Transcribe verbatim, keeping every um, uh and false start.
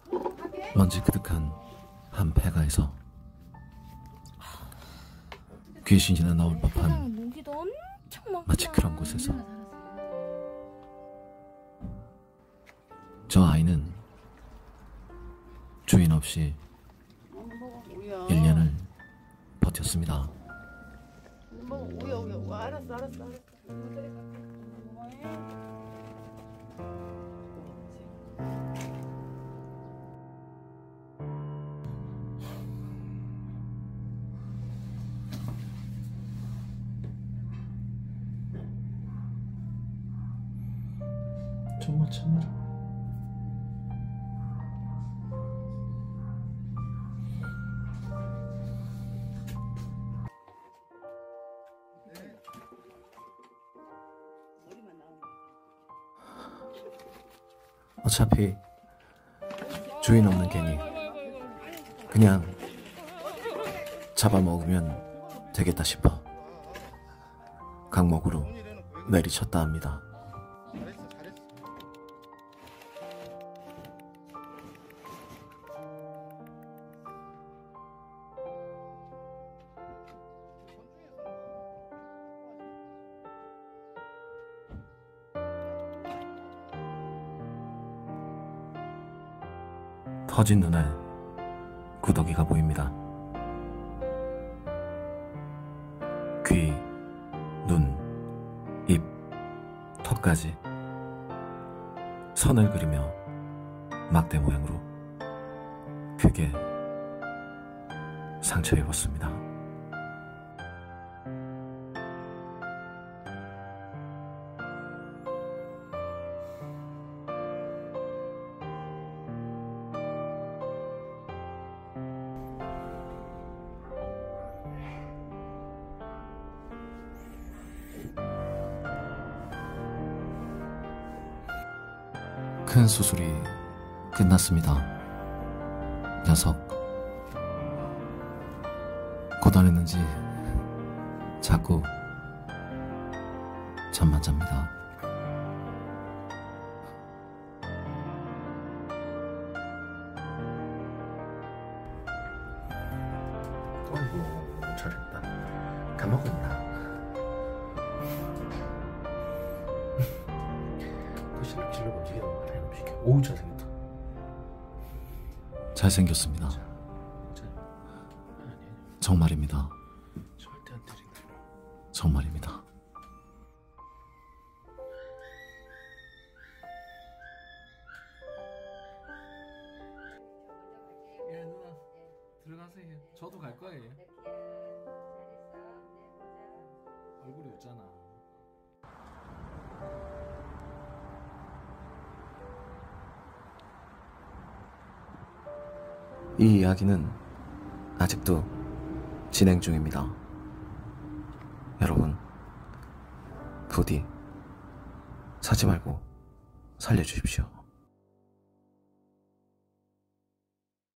먼지 그득한 한 폐가에서 귀신이나 나올 법한 마치 그런 곳에서 저 아이는 주인 없이 일 년을 버텼습니다. 알았어, 알았어, 알았어. 정말 참으라. 어차피 주인 없는 개니 그냥 잡아먹으면 되겠다 싶어 강목으로 내리쳤다 합니다. 터진 눈에 구더기가 보입니다. 귀, 눈, 입, 턱까지 선을 그리며 막대 모양으로 크게 상처 입었습니다. 큰 수술이 끝났습니다. 녀석 고단했는지 자꾸 잠만 잡니다. 어이구 잘했다. 다 먹었나? 그 실력질로 움직이는 거 하나 해놓으시게. 오우 잘생겼다. 잘생겼습니다. 정말입니다. 절대 안 때린다. 정말입니다. 예 누나 들어가세요. 저도 갈 거예요. 얼굴이 웃잖아. 이 이야기는 아직도 진행 중입니다. 여러분, 부디 사지 말고 살려주십시오.